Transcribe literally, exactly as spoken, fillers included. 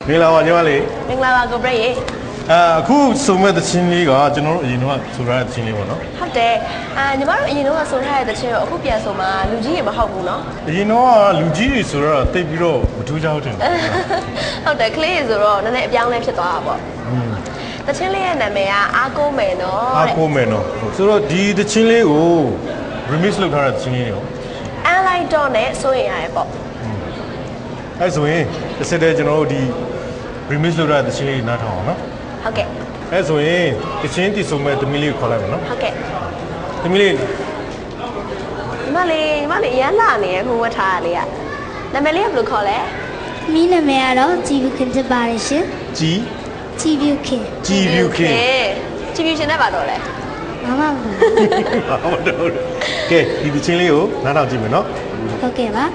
မင်္ဂလာပါညီမလေးမင်္ဂလာပါကိုပြည့်ရေအခုဆိုမဲ့တခြင်းလေးကကျွန်တော်တို့အရင်တော့ဆိုရတဲ့တခြင်းလေးပေါ့နော်ဟုတ်တယ်အာညီမတို့အရင်တော့ဆိုရတဲ့တခြင်းကိုအခုပြန်ဆိုမှလူကြီးရေမဟုတ်ဘူးနော်အရင်တော့လူကြီးတွေဆိုတော့တိတ်ပြီးတော့မထူးခြားဘူးတင်တယ်ဟုတ်တယ်ကလေးဆိုတော့နည်းနည်းအပြောင်းလဲဖြစ်သွားတာပေါ့တခြင်းလေးရဲ့နာမည်ကအားကိုးမယ်နော်အားကိုးမယ်နော်ဆိုတော့ဒီတခြင်းလေးကို remix လုပ်ထားတဲ့တခြင်းလေးရောအန်လိုက်တော့နဲ့ဆိုရင်ရတယ်ပေါ့အဲဆိုရင်တစ်စက်တည်းကျွန်တော်တို့ဒီ remix လုပ်ထားတဲ့တခြင်းလေးနားထောင်အောင်နော်ဟုတ်ကဲ့အဲဆိုရင်တခြင်းတီဆိုမဲ့တမီးလေးခေါ်လိုက်မယ်နော်ဟုတ်ကဲ့တမီးလေးညီမလေးညီမလေးရမ်းလာနေရခုဝတ်ထားရလေးကနာမည်လေးကဘယ်လိုခေါ်လဲမီးနာမည်ကတော့ကြည်ဖြူခင်ဖြစ်ပါတယ်ရှင်ကြည်ကြည်ဖြူခင်ကြည်ဖြူခင်ကြည်ဖြူရှင်နဲ့ပါတော့လဲမမမဘာမတော်ကဲဒီတခြင်းလေးကိုနားထောင်ကြည့်မယ်နော်ဟုတ်ကဲ့ပါ